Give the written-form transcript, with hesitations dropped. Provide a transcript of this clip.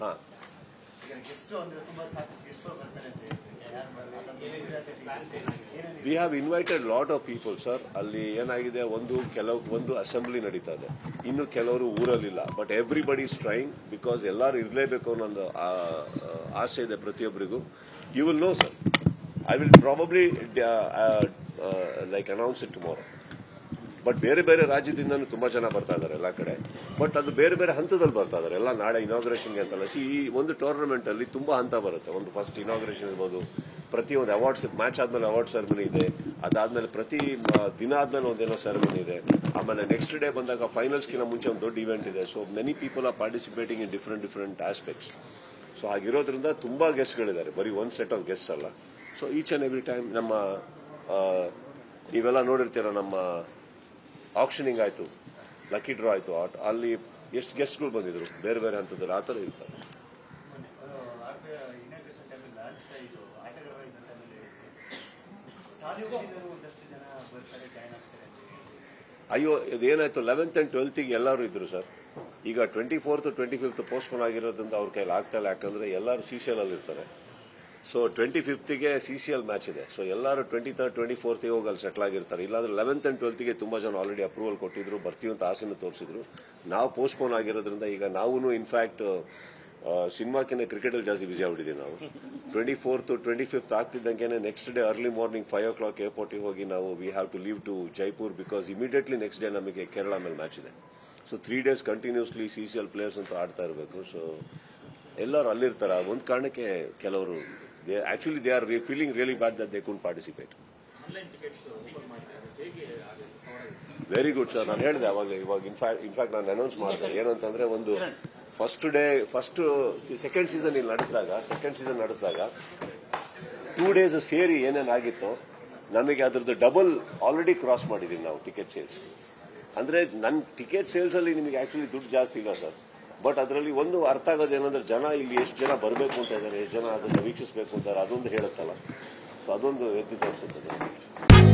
ಹಾಂ, we have invited lot of people sir. ಅಲ್ಲಿ ಏನಾಗಿದೆ, ಒಂದು ಅಸೆಂಬ್ಲಿ ನಡೀತಾ ಇದೆ, ಇನ್ನು ಕೆಲವರು ಊರಲ್ಲಿಲ್ಲ. But everybody is trying, because ಎಲ್ಲರೂ ಇರಲೇಬೇಕು ಅನ್ನೋ ಒಂದು ಆಸೆ ಇದೆ ಪ್ರತಿಯೊಬ್ಬರಿಗೂ. You will know sir, I will probably like announce it tomorrow. But ಬೇರೆ ಬೇರೆ ರಾಜ್ಯದಿಂದನೂ ತುಂಬಾ ಜನ ಬರ್ತಾ ಇದ್ದಾರೆ ಎಲ್ಲ ಕಡೆ. ಬಟ್ ಅದು ಬೇರೆ ಬೇರೆ ಹಂತದಲ್ಲಿ ಬರ್ತಾ ಇದ್ದಾರೆ ಎಲ್ಲ. ನಾಳೆ ಇನಾಗ್ರೇಷನ್ಗೆ ಅಂತಲ್ಲ, ಈ ಒಂದು ಟೂರ್ನಮೆಂಟ್ ಅಲ್ಲಿ ತುಂಬಾ ಹಂತ ಬರುತ್ತೆ. ಒಂದು ಫಸ್ಟ್ ಇನಾಗ್ರೇಷನ್ ಇರ್ಬೋದು, ಪ್ರತಿಯೊಂದು ಅವಾರ್ಡ್ಸ್, ಮ್ಯಾಚ್ ಆದ್ಮೇಲೆ ಅವಾರ್ಡ್ ಸೆರೆಮನಿ ಇದೆ, ಅದಾದ್ಮೇಲೆ ಪ್ರತಿ ದಿನ ಆದ್ಮೇಲೆ ಒಂದೇನೋ ಸೆರೆಮನಿ ಇದೆ. ಆಮೇಲೆ ನೆಕ್ಸ್ಟ್ ಡೇ ಬಂದಾಗ ಫೈನಲ್ಸ್ಗಿಂತ ಮುಂಚೆ ಒಂದು ದೊಡ್ಡ ಇವೆಂಟ್ ಇದೆ. So many people are participating in different aspects. So ಹಾಗಿರೋದ್ರಿಂದ ತುಂಬಾ ಗೆಸ್ಟ್ಗಳಿದ್ದಾರೆ, ಬರೀ ಒಂದು ಸೆಟ್ ಆಫ್ ಗೆಸ್ಟ್ ಅಲ್ಲ. So each and every time ನಮ್ಮ ನೀವೆಲ್ಲ ನೋಡಿರ್ತೀರ, ನಮ್ಮ ಆಕ್ಷನಿಂಗ್ ಆಯ್ತು, ಲಕ್ಕಿ ಡ್ರಾ ಆಯ್ತು, ಅಲ್ಲಿ ಎಷ್ಟು ಗೆಸ್ಟ್ಗಳು ಬಂದಿದ್ರು ಬೇರೆ ಬೇರೆ ಹಂತದಲ್ಲಿ, ಆ ಥರ ಇರ್ತಾರೆ. ಅಯ್ಯೋ, ಇದೇನಾಯ್ತು, 11th and 12th ಎಲ್ಲರೂ ಇದ್ರು ಸರ್. ಈಗ 24th 25th ಪೋಸ್ಟ್ಪೋನ್ ಆಗಿರೋದ್ರಿಂದ ಅವ್ರ ಕೈಲಿ ಆಗ್ತಾ ಇಲ್ಲ. ಯಾಕಂದ್ರೆ ಎಲ್ಲರೂ CCL ಅಲ್ಲಿ ಇರ್ತಾರೆ. ಸೊ 25th CCL ಮ್ಯಾಚ್ ಇದೆ. ಸೊ ಎಲ್ಲರೂ 23rd 24th ಹೋಗಿ ಅಲ್ಲಿ ಸೆಟ್ಲ್ ಆಗಿರ್ತಾರೆ. ಇಲ್ಲಾಂದ್ರೆ 11th and 12th ತುಂಬಾ ಜನ ಆಲ್ರೆಡಿ ಅಪ್ರೂವಲ್ ಕೊಟ್ಟಿದ್ರು, ಬರ್ತೀವಿ ಅಂತ ಆಸೆನೂ ತೋರಿಸಿದ್ರು. ನಾವು ಪೋಸ್ಟ್ಪೋನ್ ಆಗಿರೋದ್ರಿಂದ ಈಗ ನಾವು ಇನ್ಫ್ಯಾಕ್ಟ್ ಸಿನಿಮಾಕಿನ ಕ್ರಿಕೆಟಲ್ಲಿ ಜಾಸ್ತಿ ಬಿಸಿ ಆಗ್ಬಿಟ್ಟಿದ್ದೀವಿ ನಾವು. 24th 25th ಆಗ್ತಿದ್ದಂಗೆ next day early morning 5 o'clock ಏರ್ಪೋರ್ಟಿಗೆ ಹೋಗಿ ನಾವು we have to leave to Jaipur, because immediately next day ನಮಗೆ ಕೇರಳ ಮೇಲೆ ಮ್ಯಾಚ್ ಇದೆ. So 3 days continuously CCL players ಅಂತ ಆಡ್ತಾ ಇರಬೇಕು. ಸೊ ಎಲ್ಲರೂ ಅಲ್ಲಿರ್ತಾರೆ. ಒಂದು ಕಾರಣಕ್ಕೆ ಕೆಲವರು actually they are feeling really bad that they couldn't participate. Very good sir. ನಾನು ಹೇಳಿದೆ ಇವಾಗ ಇನ್ಫ್ಯಾಕ್ಟ್ ನಾನು ಅನೌನ್ಸ್ ಮಾಡಿದೆ ಏನಂತಂದ್ರೆ, ಒಂದು ಸೆಕೆಂಡ್ ಸೀಸನ್ ನಡೆಸಿದಾಗ 2 days ಸೇರಿ ಏನೇನಾಗಿತ್ತು ನಮಗೆ ಅದ್ರದ್ದು ಡಬಲ್ ಆಲ್ರೆಡಿ ಕ್ರಾಸ್ ಮಾಡಿದೀವಿ ನಾವು ಟಿಕೆಟ್ ಸೇಲ್ಸ್. ಅಂದ್ರೆ ನನ್ನ ಟಿಕೆಟ್ ಸೇಲ್ಸ್ ಅಲ್ಲಿ ನಿಮಗೆ ಆಕ್ಚುಲಿ ದುಡ್ಡು ಜಾಸ್ತಿ ಇಲ್ಲ ಸರ್. ಬಟ್ ಅದರಲ್ಲಿ ಒಂದು ಅರ್ಥ ಆಗೋದು ಏನಂದ್ರೆ, ಜನ ಇಲ್ಲಿ ಎಷ್ಟು ಜನ ಬರಬೇಕು ಅಂತ ಇದ್ದಾರೆ, ಎಷ್ಟು ಜನ ಅದನ್ನು ವೀಕ್ಷಿಸಬೇಕು ಅಂತಾರೆ, ಅದೊಂದು ಹೇಳುತ್ತಲ್ಲ. ಸೊ ಅದೊಂದು ಎದ್ದು ತೋರಿಸುತ್ತದೆ.